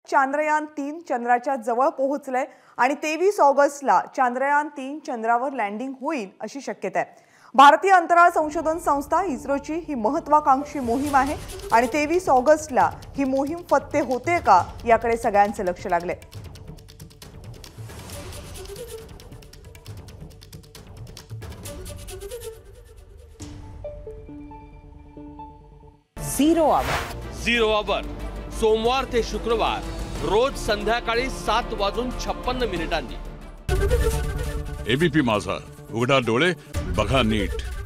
चांद्रयान-3 चंद्राच्या जवळ पोहोचलंय आणि 23 ऑगस्टला चांद्रयान-3 चंद्रावर लँडिंग होईल अशी शक्यता आहे। भारतीय अंतराळ संशोधन संस्था इस्रोची ही महत्त्वाकांक्षी मोहीम आहे आणि 23 ऑगस्टला ही मोहीम फत्ते होते का याकडे सगळ्यांचे लक्ष लागले। झिरो आवर सोमवार ते शुक्रवार रोज संध्याकाळी 7:56 मिनिटांनी। एबीपी माझा, उघडा डोळे बघा नीट।